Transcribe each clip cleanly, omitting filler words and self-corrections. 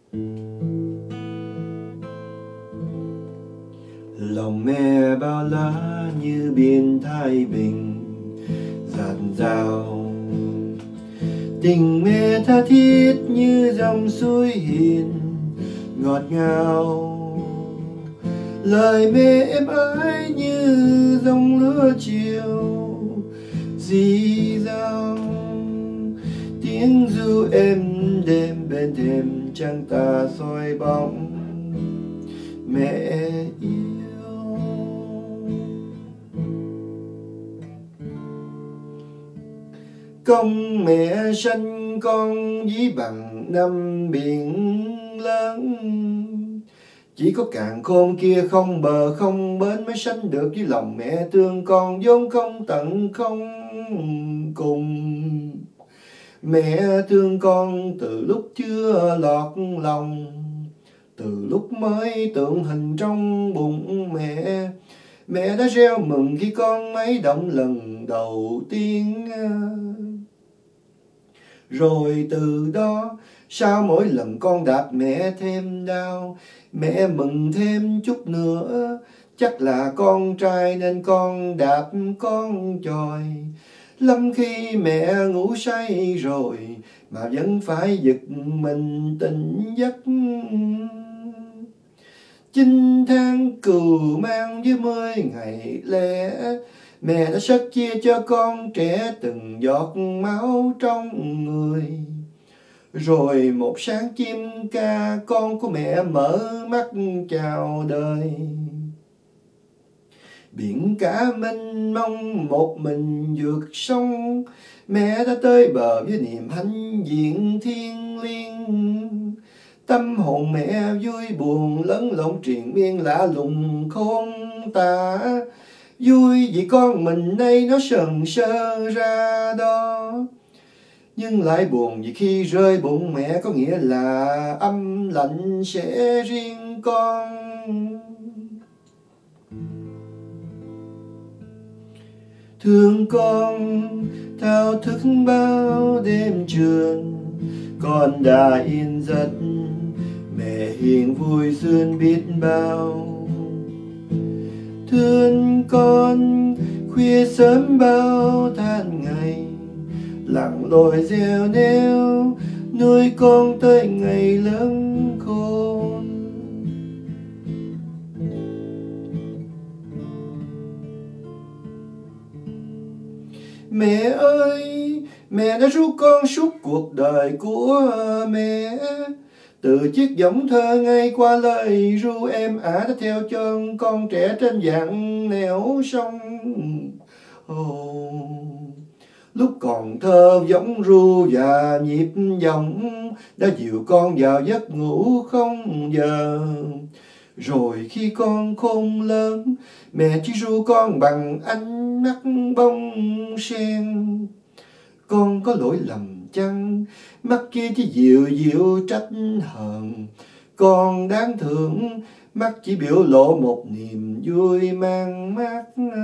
Lòng mẹ bao la như biển Thái Bình dạt dào, tình mẹ tha thiết như dòng suối hiền ngọt ngào. Lời mẹ êm ái như dòng lửa chiều rì rào, tiếng ru êm đêm bên thềm trăng tà soi bóng mẹ yêu. Công mẹ sanh con ví bằng năm biển lớn, chỉ có cạn khôn kia không bờ không bến mới sánh được với lòng mẹ thương con vốn không tận không cùng. Mẹ thương con từ lúc chưa lọt lòng, từ lúc mới tượng hình trong bụng mẹ. Mẹ đã reo mừng khi con mấy động lần đầu tiên. Rồi từ đó sao mỗi lần con đạp mẹ thêm đau, mẹ mừng thêm chút nữa. Chắc là con trai nên con đạp con chòi. Lắm khi mẹ ngủ say rồi mà vẫn phải giật mình tỉnh giấc. 9 tháng cừu mang với 10 ngày lẻ, mẹ đã sớt chia cho con trẻ từng giọt máu trong người. Rồi một sáng chim ca con của mẹ mở mắt chào đời. Biển cả mênh mông một mình vượt sông, mẹ đã tới bờ với niềm hãnh diện thiêng liêng. Tâm hồn mẹ vui buồn lẫn lộn triền miên lạ lùng khôn tả. Vui vì con mình nay nó sần sơ ra đó, nhưng lại buồn vì khi rơi bụng mẹ có nghĩa là âm lạnh sẽ riêng con. Thương con thao thức bao đêm trường, con đã yên giấc mẹ hiền vui xuân biết bao. Thương con khuya sớm bao than ngày, lặng lội gieo neo nuôi con tới ngày lớn khôn. Mẹ ơi, mẹ đã ru con suốt cuộc đời của mẹ. Từ chiếc võng thơ ngay qua lời ru em ả đã theo chân con trẻ trên dặn nẻo sông. Lúc còn thơ võng ru và nhịp dòng đã dìu con vào giấc ngủ không giờ. Rồi khi con khôn lớn, mẹ chỉ ru con bằng ánh mắt bông sen. Con có lỗi lầm chăng? Mắt kia chỉ dịu dịu trách hờn. Con đáng thương, mắt chỉ biểu lộ một niềm vui mang mát.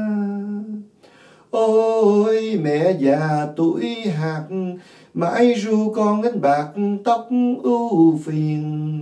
Ôi mẹ già tuổi hạt, mãi ru con đánh bạc tóc ưu phiền.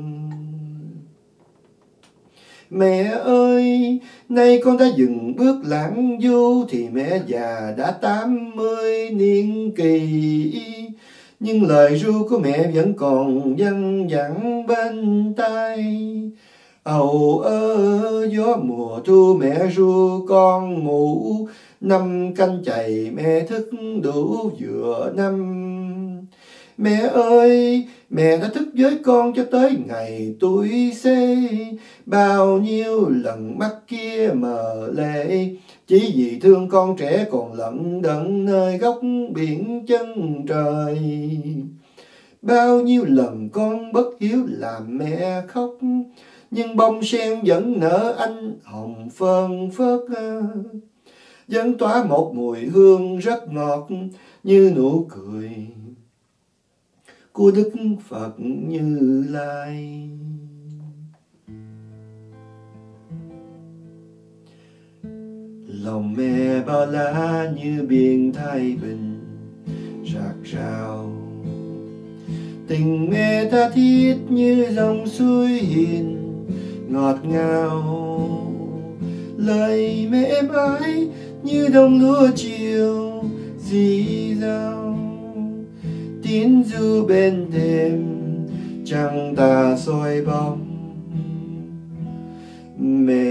Mẹ ơi, nay con đã dừng bước lãng du, thì mẹ già đã 80 niên kỳ. Nhưng lời ru của mẹ vẫn còn văng vẳng bên tai. Ầu ơ gió mùa thu mẹ ru con ngủ, năm canh chày mẹ thức đủ vừa năm. Mẹ ơi, mẹ đã thức với con cho tới ngày tuổi xế. Bao nhiêu lần mắt kia mờ lệ, chỉ vì thương con trẻ còn lận đận nơi góc biển chân trời. Bao nhiêu lần con bất hiếu làm mẹ khóc, nhưng bông sen vẫn nở ánh hồng phơn phớt, vẫn tỏa một mùi hương rất ngọt như nụ cười của Đức Phật Như Lai. Lòng mẹ bao la như biển Thái Bình rạc rào, Tình mẹ tha thiết như dòng suối hiền ngọt ngào, lời mẹ êm ái như đồng lúa chiều rì rào. Tiếng ru bên thềm trăng tà soi bóng, mẹ